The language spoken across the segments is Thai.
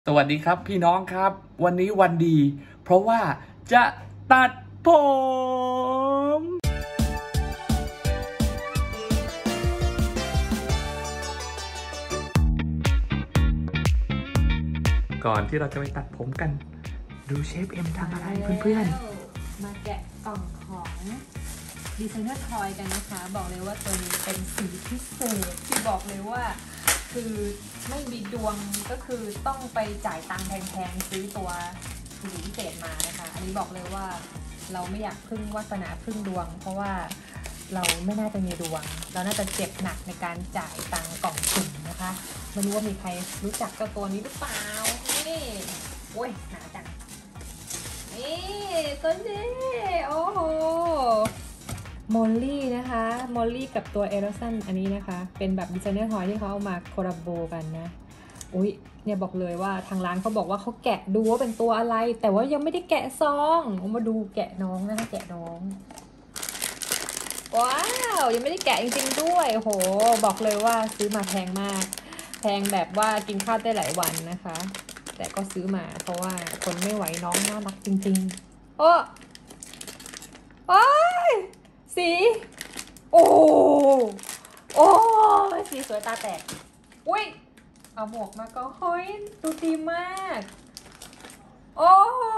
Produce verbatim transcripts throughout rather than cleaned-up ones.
สวัสดีครับพี่น้องครับวันนี้วันดีเพราะว่าจะตัดผมก่อนที่เราจะไปตัดผมกันดูเชฟเอ็มทำอะไรเพื่อนๆมาแกะกล่องของดีไซเนอร์ทอยกันนะคะบอกเลยว่าตัวนี้เป็นสีพิเศษที่บอกเลยว่าคือไม่มีดวงก็คือต้องไปจ่ายตังค์แพงๆซื้อตัวสีพิเศษมานะคะอันนี้บอกเลยว่าเราไม่อยากพึ่งวาสนาพึ่งดวงเพราะว่าเราไม่น่าจะมีดวงเราน่าจะเจ็บหนักในการจ่ายตังค์กล่องสุ่มนะคะไม่รู้ว่ามีใครรู้จักเจ้าตัวนี้หรือเปล่านี่โอ้ยหนาจังนี่ตัวนี้โอ้โหมอลลี่นะคะมอลลี่กับตัวเอรสันอันนี้นะคะเป็นแบบดีไซเนอร์ทอยที่เขาเอามาโคลาโบกันนะอุ้ยเนี่ยบอกเลยว่าทางร้านเขาบอกว่าเขาแกะดูว่าเป็นตัวอะไรแต่ว่ายังไม่ได้แกะซองมาดูแกะน้องนะคะแกะน้องว้าวยังไม่ได้แกะจริงๆด้วยโหบอกเลยว่าซื้อมาแพงมากแพงแบบว่ากินข้าวได้หลายวันนะคะแต่ก็ซื้อมาเพราะว่าคนไม่ไหวน้องน่ารักจริงๆโอ้โอ้ยสีโอ้โอ้สีสวยตาแตกอุ้ยเอาหมวกมาก็เฮ้ยดูดีมากโอ้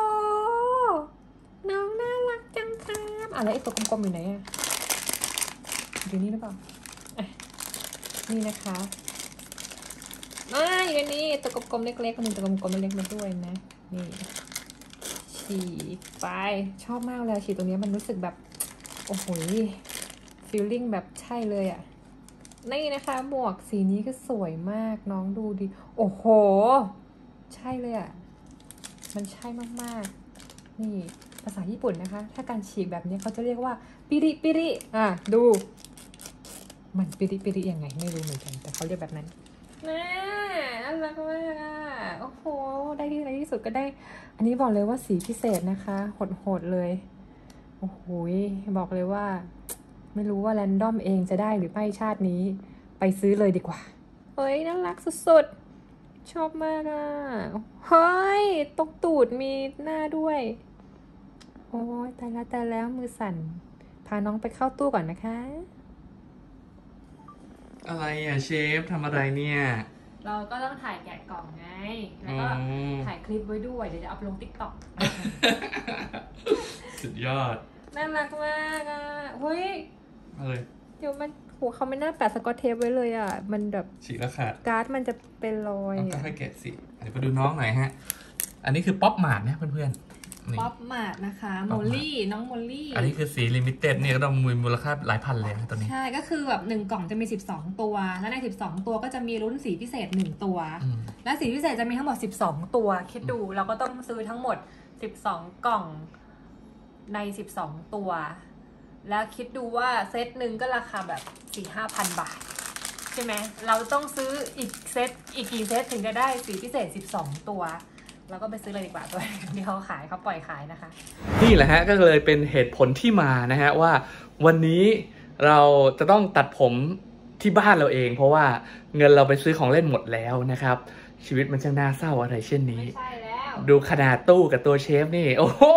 น้องน่ารักจังครับอะไรไอ้ตัวกลมๆอยู่ไหนอะอยู่นี่หรือเปล่านี่นะคะมาอยู่ในนี้ตัวกลมๆเล็กๆมันตัวกลมๆเล็กๆมาด้วยนะนี่ฉีดไปชอบมากเลยฉีดตรงนี้มันรู้สึกแบบโอ้โหฟีลลิ่งแบบใช่เลยอ่ะนี่นะคะหมวกสีนี้ก็สวยมากน้องดูดิโอ้โหใช่เลยอ่ะมันใช่มากๆนี่ภาษาญี่ปุ่นนะคะถ้าการฉีกแบบนี้เขาจะเรียกว่าปิริปิริอ่ะดูมันปิริปิริยังไงไม่รู้เหมือนกันแต่เขาเรียกแบบนั้นน่าน่ารักมากอ่ะโอ้โหได้ที่ไหนที่สุดก็ได้อันนี้บอกเลยว่าสีพิเศษนะคะโหดๆเลยโอ้โหบอกเลยว่าไม่รู้ว่าแรนดอมเองจะได้หรือไม่ชาตินี้ไปซื้อเลยดีกว่าเฮ้ยน่ารักสุดๆชอบมากอ่ะเฮ้ยตรงตูดมีหน้าด้วยโอ้ยตายแล้วตายแล้วมือสั่นพาน้องไปเข้าตู้ก่อนนะคะอะไรอ่ะเชฟทำอะไรเนี่ยเราก็ต้องถ่ายแกะกล่องไงแล้วก็ถ่ายคลิปไว้ด้วยเดี๋ยวจะอัพลงติ๊กต็อกสุดยอดน่ารักมากอ่ะเฮ้ยอะไรเดี๋ยวมันโหเขาไม่น่าแปะสกอตเทปไว้เลยอ่ะมันแบบฉีกแล้วขาดการ์ดมันจะเป็นรอยต้องค่อยแกะสิเดี๋ยวไปดูน้องหน่อยฮะอันนี้คือป๊อปมาร์ทนะเพื่อนๆป๊อปมาร์ทนะคะโมลลี่น้องโมลลี่อันนี้คือสีลิมิเต็ดเนี่ยก็ต้องมีมูลค่าหลายพันเลยนะตัวนี้ใช่ก็คือแบบหนึ่งกล่องจะมีสิบสองตัวแล้วในสิบสองตัวก็จะมีลุ้นสีพิเศษหนึ่งตัวและสีพิเศษจะมีทั้งหมดสิบสองตัวคิดดูเราก็ต้องซื้อทั้งหมดสิบสองกล่องในสิบสองตัวแล้วคิดดูว่าเซตหนึ่งก็ราคาแบบ สี่ห้าพัน บาทใช่ไหมเราต้องซื้ออีกเซตอีกกี่เซตถึงจะได้สีพิเศษสิบสองตัวเราก็ไปซื้อเลยดีกว่าตัวที่เขาขายเขาปล่อยขายนะคะนี่แหละฮะก็เลยเป็นเหตุผลที่มานะฮะว่าวันนี้เราจะต้องตัดผมที่บ้านเราเองเพราะว่าเงินเราไปซื้อของเล่นหมดแล้วนะครับชีวิตมันช่างน่าเศร้าอะไรเช่นนี้ไม่ใช่แล้วดูขนาดตู้กับตัวเชฟนี่โอ้โห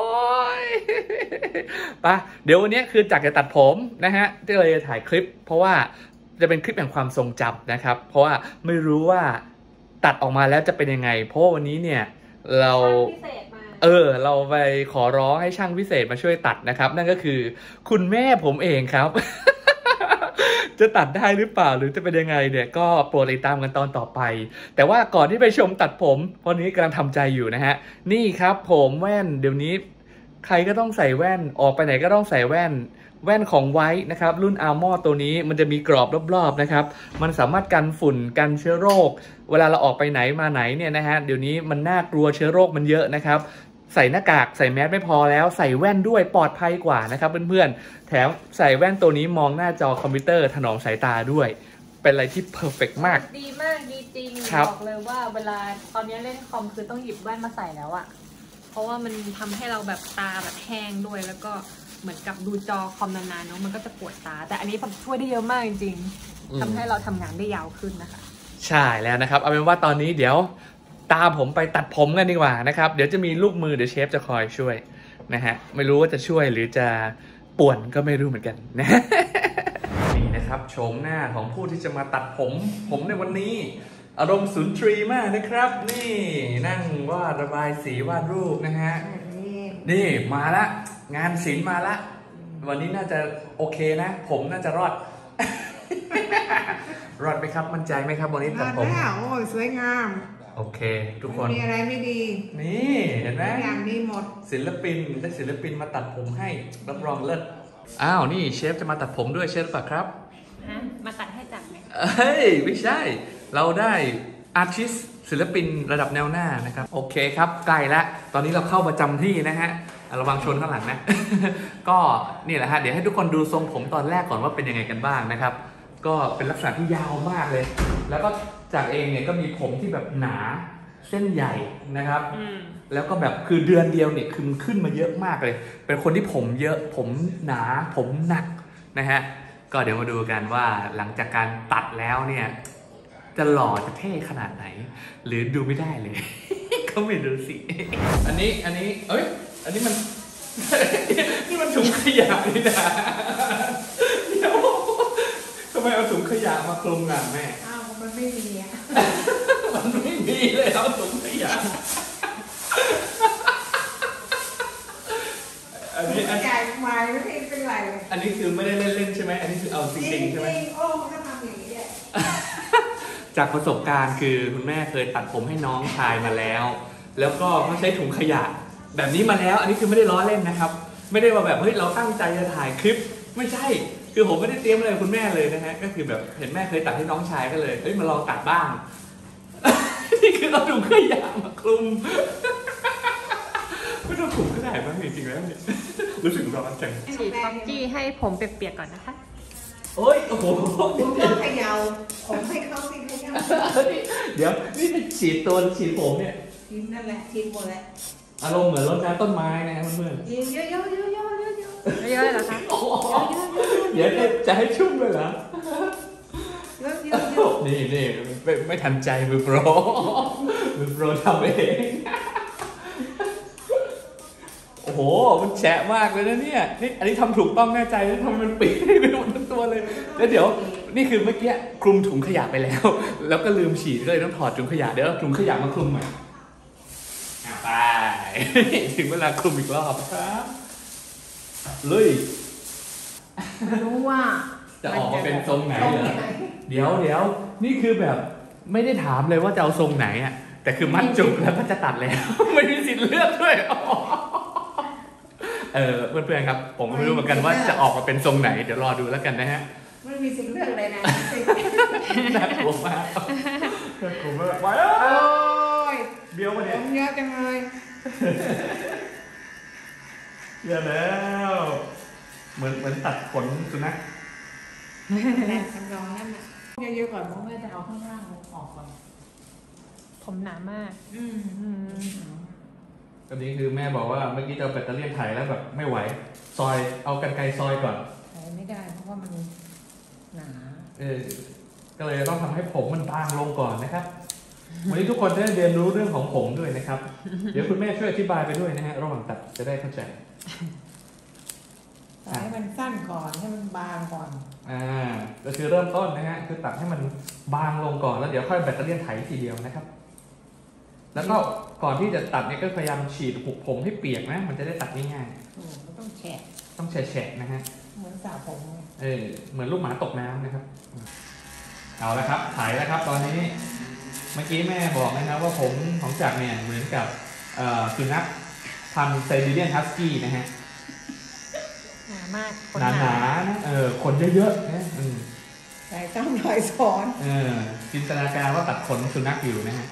ปะเดี๋ยววันนี้คือจากจะตัดผมนะฮะที่เราจะถ่ายคลิปเพราะว่าจะเป็นคลิปแห่งความทรงจำนะครับเพราะว่าไม่รู้ว่าตัดออกมาแล้วจะเป็นยังไงเพราะวันนี้เนี่ยเราเออเราไปขอร้องให้ช่างพิเศษมาช่วยตัดนะครับนั่นก็คือคุณแม่ผมเองครับ จะตัดได้หรือเปล่าหรือจะเป็นยังไงเนี่ยก็โปรดติดตามกันตอนต่อไปแต่ว่าก่อนที่ไปชมตัดผมเพราะนี้กำลังทำใจอยู่นะฮะนี่ครับผมแว่นเดี๋ยวนี้ใครก็ต้องใส่แว่นออกไปไหนก็ต้องใส่แว่นแว่นของไว้นะครับรุ่นอาร์มอร์ตัวนี้มันจะมีกรอบรอบๆนะครับมันสามารถกันฝุ่นกันเชื้อโรคเวลาเราออกไปไหนมาไหนเนี่ยนะฮะเดี๋ยวนี้มันน่ากลัวเชื้อโรคมันเยอะนะครับใส่หน้ากากใส่แมสไม่พอแล้วใส่แว่นด้วยปลอดภัยกว่านะครับเพื่อนๆแถมใส่แว่นตัวนี้มองหน้าจอคอมพิวเตอร์ถนอมสายตาด้วยเป็นอะไรที่เพอร์เฟกต์มากดีมากดีจริงบอกเลยว่าเวลาตอนนี้เล่นคอมคือต้องหยิบแว่นมาใส่แล้วอะเพราะว่ามันทำให้เราแบบตาแบบแห้งด้วยแล้วก็เหมือนกับดูจอคอมนานๆเนาะมันก็จะปวดตาแต่อันนี้ช่วยได้เยอะมากจริงๆทำให้เราทำงานได้ยาวขึ้นนะคะใช่แล้วนะครับเอาเป็นว่าตอนนี้เดี๋ยวตามผมไปตัดผมกันดีกว่านะครับเดี๋ยวจะมีลูกมือเดี๋ยวเชฟจะคอยช่วยนะฮะไม่รู้ว่าจะช่วยหรือจะป่วนก็ไม่รู้เหมือนกันนะนี่นะครับโฉมหน้าของผู้ที่จะมาตัดผมผมในวันนี้อารมณ์สุนทรีมากนะครับนี่นั่งวาดระบายสีวาดรูปนะฮะนี่มาละงานศิลป์มาละวันนี้น่าจะโอเคนะผมน่าจะรอด รอดไหมครับมั่นใจไหมครับวันนี้ตัดผมแล้วโอ้ยสวยงามโอเคทุกคนมีอะไรไม่ดีนี่เห็นไหมอย่างดีหมดศิลปินได้ศิลปินมาตัดผมให้รับรองเลิศอ้าวนี่เชฟจะมาตัดผมด้วยเชฟหรือเปล่าครับฮะมาตัดให้จับไหมเฮ้ยไม่ใช่เราได้อาร์ติสศิลปินระดับแนวหน้านะครับโอเคครับใกล้แล้วตอนนี้เราเข้าประจำที่นะฮะระวังชนข้างหลังนะ ก็นี่แหละฮะเดี๋ยวให้ทุกคนดูทรงผมตอนแรกก่อนว่าเป็นยังไงกันบ้างนะครับก็เป็นลักษณะที่ยาวมากเลยแล้วก็จากเองเนี่ยก็มีผมที่แบบหนาเส้นใหญ่นะครับแล้วก็แบบคือเดือนเดียวเนี่ยคือมันขึ้นมาเยอะมากเลยเป็นคนที่ผมเยอะผมหนาผมหนักนะฮะก็เดี๋ยวมาดูกันว่าหลังจากการตัดแล้วเนี่ยจะหล่อจะเท่ขนาดไหนหรือดูไม่ได้เลย ก็ไม่ดูสิอันนี้อันนี้เอ้ยอันนี้มัน นี่มันถุงขยะนี่นะเดี๋ยวทำไมเอาถุงขยะมาคลุมล่ะแม่อ้าวมันไม่มีอ่ะมันไม่มีเลยเอาถุงขยะอันนี้ใหญ่ใหม่ไม่เป็นไรอันนี้คือไม่ได้เล่นๆใช่ไหมอันนี้คือเอาจริงๆใช่ไหมโอ้ถ้าทำอย่างนี้จากประสบการณ์คือคุณแม่เคยตัดผมให้น้องชายมาแล้วแล้วก็เขาใช้ถุงขยะแบบนี้มาแล้วอันนี้คือไม่ได้ล้อเล่นนะครับไม่ได้ว่าแบบเฮ้ยเราตั้งใจจะถ่ายคลิปไม่ใช่คือผมไม่ได้เตรียมอะไรคุณแม่เลยนะฮะก็คือแบบเห็นแม่เคยตัดให้น้องชายก็เลยเฮ้ยมาลองตัดบ้าง นี่คือเอาถุงขยะมาคลุมไม่ต้องคลุมก็ได้บ้างจริงๆแล้วเนี่ยรู้สึกร้อนจังฉีดฟอกกี้ให้ผมเปียกๆก่อนนะคะโอ้ยโอ้โหผมต้องเขย่าผมให้เขาสิเขย่าเดี๋ยวนี่เป็นฉีดตัวฉีดผมเนี่ยฉีดนั่นแหละฉีดหมดแหละอารมณ์เหมือนรดน้ำต้นไม้นะเพื่อนๆเยอะเยอะเยอะเยอะเยอะเยอะเยอะเหรอคะเดี๋ยวจะให้ชุ่มเลยเหรอเยอะเยอะเยอะนี่นี่ไม่ไม่ทันใจมือโปรมือโปรทำเองโอ้โหมันแฉะมากเลยนะเนี่ยนี่อันนี้ทำถูกต้องแน่ใจแล้วทำมันปีไปหมดทั้งตัวเลยแล้วเดี๋ยวนี่คือเมื่อกี้คลุมถุงขยะไปแล้วแล้วก็ลืมฉีดก็เลยต้องถอดถุงขยะเดี๋ยวถุงขยะมาคลุมใหม่ไปถึงเวลาคลุมอีกรอบครับเลยไม่รู้ว่าจะออกมาเป็นทรงไหนเหรอเดี๋ยวเดี๋ยวนี่คือแบบไม่ได้ถามเลยว่าจะเอาทรงไหนอ่ะแต่คือมัดจุกแล้วก็จะตัดแล้วไม่มีสิทธิ์เลือกด้วยเออเพื่อนๆครับผมก็ไม่รู้เหมือนกันว่าจะออกมาเป็นทรงไหนเดี๋ยวรอดูแล้วกันนะฮะไม่มีสิทธิ์เลือกเลยนะน่ากลัวมากน่ากลัวมากไปเบี้ยวมาเนี่ยเยอะจังเลยเยอะแล้วเหมือนเหมือนตัดขนสุนัขแหละคำร้องนั่นน่ะเยอะๆก่อนเพราะแม่จะเอาข้างล่างออกก่อนผมหนามากอืมตอนนี้คือแม่บอกว่าเมื่อกี้จะเอาแบตเตอรี่ถ่ายแล้วแบบไม่ไหวซอยเอากรรไกรซอยก่อนถ่ายไม่ได้เพราะว่ามันหนาเออก็เลยต้องทำให้ผมมันบางลงก่อนนะครับวันนี้ทุกคนจะได้เรียนรู้เรื่องของผมด้วยนะครับเดี๋ยวคุณแม่ช่วยอธิบายไปด้วยนะฮะระหว่างตัดจะได้เข้าใจตัดให้มันสั้นก่อนให้มันบางก่อนอ่าก็คือเริ่มต้นนะฮะคือตัดให้มันบางลงก่อนแล้วเดี๋ยวค่อยแบตเตอรี่ไถทีเดียวนะครับแล้วก็ก่อนที่จะตัดเนี่ยก็พยายามฉีดหุบผมให้เปียกนะมันจะได้ตัดง่ายๆโอ้ต้องแฉะต้องแฉะๆนะฮะเหมือนสระผมเออเหมือนลูกหมาตกน้ำนะครับเอาละครับไถแล้วครับตอนนี้เมื่อกี้แม่บอกนะครับว่าผมของจักรเนี่ยเหมือนกับสุนัขพันธุ์ไซบีเรียนฮัสกี้นะฮะหนามากหนาหนานะเออขนเยอะๆนะแต่ต้องรอยซ้อนเออจินตนาการว่าตัดขนสุนัขอยู่นะฮะ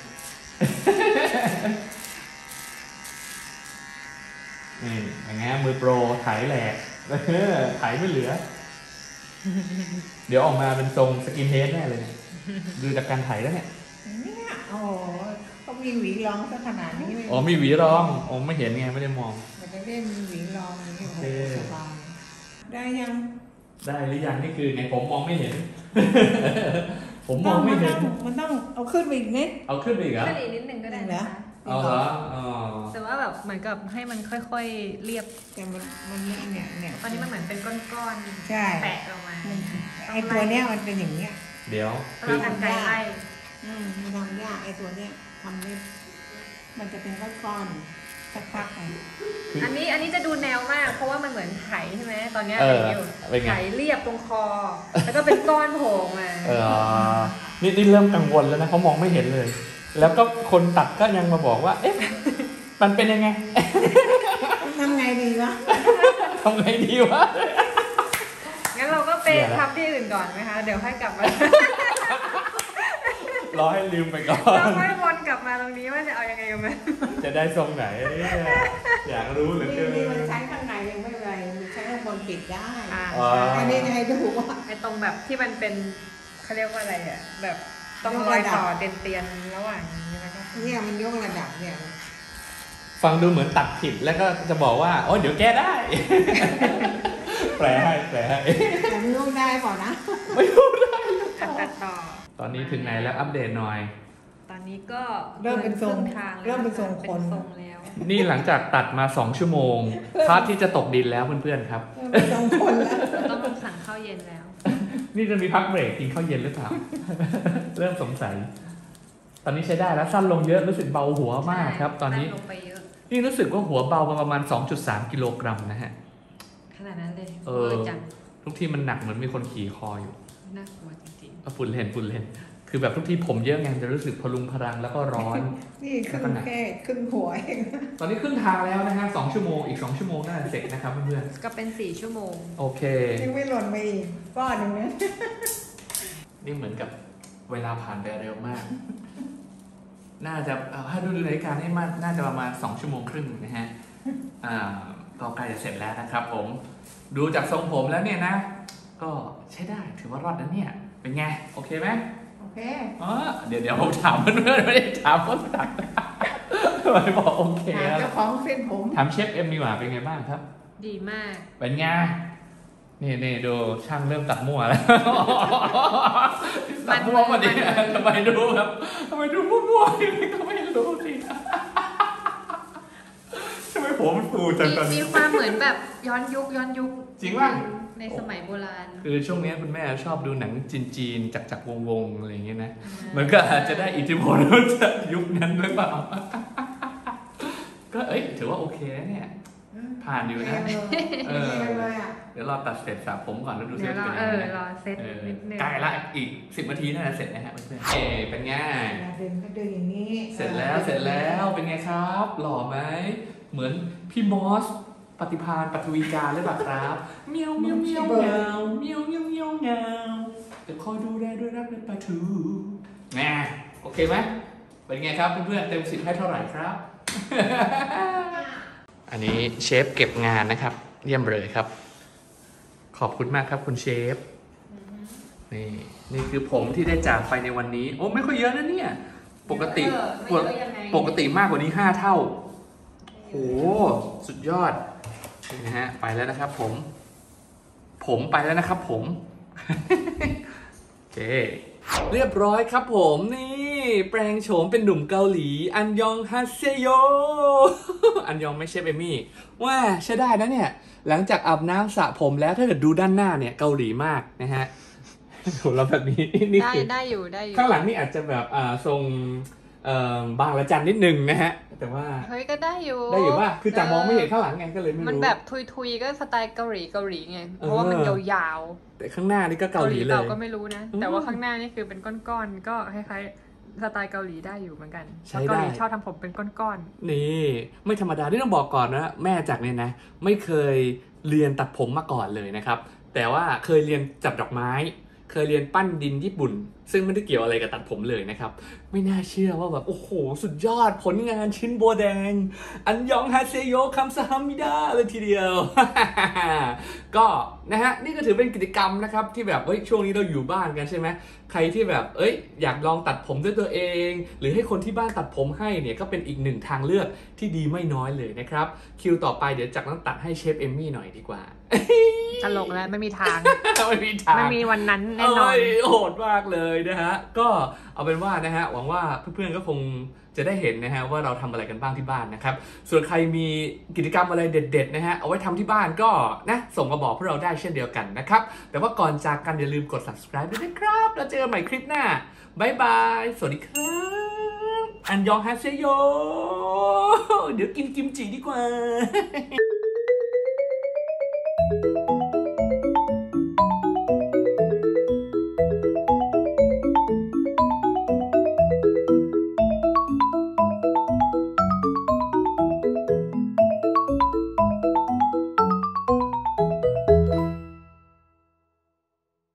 นี่อย่างเงี้ยมือโปรไถแหลกไถไม่เหลือเดี๋ยวออกมาเป็นทรงสกินเฮดแน่เลยเนี่ยดูจากการไถแล้วเนี่ยเนี่ยโอ้เขามีหวีรองซะขนาดนี้อ๋อมีหวีรองอ๋อไม่เห็นไงไม่ได้มองมันจะได้มีหวีรองนี่โอ้สบายได้ยังได้หรือยังนี่คือไงผมมองไม่เห็นผมมองไม่เห็นมันต้องเอาขึ้นไปอีกนิดเอาขึ้นไปอีกเหรอขึ้นอีกนิดนึงก็ได้นะคะเอาเหรออ๋อแต่ว่าแบบเหมือนกับให้มันค่อยๆเรียบแต่มันมันเนี่ยเนี่ยเนี่ยตอนนี้มันเหมือนเป็นก้อนๆใช่แปะออกมามันไอตัวเนี้ยมันเป็นอย่างเนี้ยเดี๋ยวแล้วเรากันไกลไล่อืมมันทำยากไอตัวเนี้ยทำไม่มันจะเป็นก้อนๆสักพักไปอันนี้อันนี้จะดูแนวมาก เพราะว่ามันเหมือนไถใช่ไหมตอนเนี้ยเออไถอยู่เป็นไงไถเรียบตรงคอ แล้วก็เป็นก้อนโผล่มาเออนี่นี่เริ่มกังวลแล้วนะเขามองไม่เห็นเลย แล้วก็คนตัดก็ยังมาบอกว่า เอ๊ะ มันเป็นยังไงทำไงดีวะทำไงดีวะงั้นเราก็ไปเดี๋ยวนะทำที่อื่นก่อนไหมคะ เดี๋ยวค่อยกลับมารอให้ลืมไปก่อเรานค่อยวนกลับมาตรงนี้ว่าจะเอายังไงกันไหมจะได้ทรงไหนเนี่ยอยากรู้เหลือนี่เกินนี่มันใช้ข้างในยังไม่เป็นไรมันใช้ข้างบนปิดได้อ่าอ๋ออันนี้จะให้ดูว่าไอ้ตรงแบบที่มันเป็นเขาเรียกว่าอะไรอ่ะ แบบต้องรอยต่อเตียนๆระหว่างนี้แล้วก็เนี่ยมันยกระดับเนี่ยฟังดูเหมือนตัดผิดแล้วก็จะบอกว่าโอ้เดี๋ยวแก้ได้ แปลให้แปลให้แต่ไม่รู้ได้เปล่านะไม่รู้ได้ตัดตัดต่อตอนนี้ถึงไหนแล้วอัปเดตหน่อยตอนนี้ก็เริ่มเป็นทรงทางเริ่มเป็นทรงคนเป็นทรงแล้วนี่หลังจากตัดมาสองชั่วโมงพระอาที่จะตกดินแล้วเพื่อนๆครับไม่ต้องคนแล้วต้องสั่งข้าวเย็นแล้วนี่จะมีพักเบรกกินข้าวเย็นหรือเปล่า เริ่มสงสัย ตอนนี้ใช้ได้แล้วสั้นลงเยอะรู้สึกเบาหัวมากครับ ตอนนี้ลงไปเยอะนี่รู้สึกว่าหัวเบามาประมาณ สองจุดสาม กิโลกรัมนะฮะขนาดนั้นเลยเออจังทุกที่มันหนักเหมือนมีคนขี่คออยู่น่ากลัวจริงเอาฝุ่นเห็นฝุ่นเห็นคือแบบทุกที่ผมเยอะไงจะรู้สึกพลุงพลังแล้วก็ร้อนนี่ครึ่งแค่ครึ่งหัวเองตอนนี้ครึ่งทางแล้วนะฮะสองชั่วโมงอีกสองชั่วโมงน่าจะเสร็จนะครับเพื่อนๆก็เป็นสี่ชั่วโมงๆโอเคยังไม่หล่นไปอีกก้อนหนึ่งนะนี่เหมือนกับเวลาผ่านไปเร็วมาก น่าจะเอาถ้าดูรายการให้มากน่าจะประมาณสองชั่วโมงครึ่งนะฮะอ่าก็ใกล้จะเสร็จแล้วนะครับ ผม ดูจากทรงผมแล้วเนี่ยนะ ก็ใช้ได้ถือว่ารอดนะเนี่ยเป็นไงโอเคไหมโอเคอ๋อเดี๋ยวเดี๋ยวผมถามเพื่อนๆไม่ได้ถามคนตัดทำไมบอกโอเคถามแล้วเจ้าของเส้นผมถามเชฟเอ็มดีกว่าเป็นไงบ้างครับดีมากเป็นไงนี่นี่ดูช่างเริ่มตัดมั่วแล้ว ตัดมั่วพอดีทำไมดูครับทำไมดูมั่วๆอย่างนี้ก็ไม่รู้สิทำไมผมมันฟูจังมีตอนมีนี้ความเหมือนแบบย้อนยุคย้อนยุคจริงป่ะในสมัยโบราณคือช่วงนี้คุณแม่ชอบดูหนังจีนๆจากจากวงๆอะไรอย่างเงี้ยนะมันก็อาจจะได้อิทธิพลจากยุคนั้นหรือเปล่า ก็เอ้ยถือว่าโอเคนะเนี่ยผ่านอยู่นะเออเลยอ่ะเดี๋ยวรอตัดเสร็จสระผมก่อนแล้วดูซิเดี๋ยวว่ารอเป็นเอยังไงนะอรอเซตเออนิดนึงใกล้ละอีกสิบนาทีน่าจะเสร็จนะฮะเพื่อนๆเอเป็นไงเดินก็เดินอย่างนี้เสร็จแล้วเสร็จแล้วเป็นไงครับ หล่อไหมเหมือนพี่มอสปฏิภาณปัทวีการหรือเปล่าครับเมียวเมียวเมียวเงาเมียวเมียวเมียวเงาจะคอยดูแลด้วยรักและปลาทูแง่โอเคไหมเป็นไงครับเพื่อนๆเต็มสิบให้เท่าไหร่ครับ อันนี้เชฟเก็บงานนะครับเยี่ยมเลยครับ ขอบคุณมากครับคุณเชฟนี่นี่คือผมที่ได้จากไปในวันนี้โอ้ไม่ค่อยเยอะนะเนี่ยปกติเออไม่เยอะยังไงปกติมากกว่านี้ห้าเท่าโอ้สุดยอดนี่นะฮะไปแล้วนะครับผม ผมไปแล้วนะครับผม โอเคเรียบร้อยครับผมนี่แปลงโฉมเป็นหนุ่มเกาหลีอันยองฮาเซโย อันยองไม่ใช่เอมี่ว่าใช้ได้นะเนี่ยหลังจากอาบน้ำสระผมแล้วถ้าเกิดดูด้านหน้าเนี่ยเกาหลีมากนะฮะ ดูแล้วแบบนี้นี่ได้คือได้อยู่ได้อยู่ข้างหลังนี่อาจจะแบบอ่าทรงเอ่อบางละจันนิดนึงนะฮะแต่ว่าเฮ้ยก็ได้อยู่ได้อยู่ว่าคือจากมองไม่เห็นข้างหลังไงก็เลยไม่รู้มันแบบทุยๆก็สไตล์เกาหลีเกาหลีไงเพราะว่ามันยาวแต่ข้างหน้านี่ก็ๆเกาหลีเลเปล่าย ก็ไม่รู้นะอืมแต่ว่าข้างหน้านี่คือเป็นก้อนๆก็คล้ายๆสไตล์เกาหลีได้อยู่เหมือนกันใช้เพราะเกาหลีได้ชอบทำผมเป็นก้อนนี่ไม่ธรรมดาที่ต้องบอกก่อนนะแม่จากเนี่ยนะไม่เคยเรียนตัดผมมาก่อนเลยนะครับแต่ว่าเคยเรียนจัดดอกไม้ เคยเรียนปั้นดินญี่ปุ่น ซึ่งไม่ได้เกี่ยวอะไรกับตัดผมเลยนะครับไม่น่าเชื่อว่าแบบโอ้โหสุดยอดผลงานชิ้นโบแดงอันยองฮาเซโยคัมซาฮามิดาเลยทีเดียว ก็นะฮะนี่ก็ถือเป็นกิจกรรมนะครับที่แบบเฮ้ยช่วงนี้เราอยู่บ้านกันใช่ไหมใครที่แบบเอ้ยอยากลองตัดผมด้วยตัวเอง หรือให้คนที่บ้านตัดผมให้เนี่ยก็เป็นอีกหนึ่งทางเลือกที่ดีไม่น้อยเลยนะครับคิวต่อไปเดี๋ยวจักต้องตัดให้เชฟเอมมี่หน่อยดีกว่าๆตลกแล้วไม่มีทางไม่มีทางไม่มีวันนั้นแน่นอนเยโหดมากเลยนะฮะก็เอาเป็นว่านะฮะหวังว่าเพื่อนๆก็คงจะได้เห็นนะฮะว่าเราทำอะไรกันบ้างที่บ้านนะครับส่วนใครมีกิจกรรมอะไรเด็ดๆนะฮะเอาไว้ทำที่บ้านก็นะส่งมาบอกพวกเราได้เช่นเดียวกันนะครับแต่ว่าก่อนจากกันอย่าลืมกด ซับสไครบ์ ด้วยนะครับแล้วเจอกันใหม่คลิปหน้าบายบายสวัสดีครับอันยองฮาเซโยเดี๋ยวกินกิมจิดีกว่า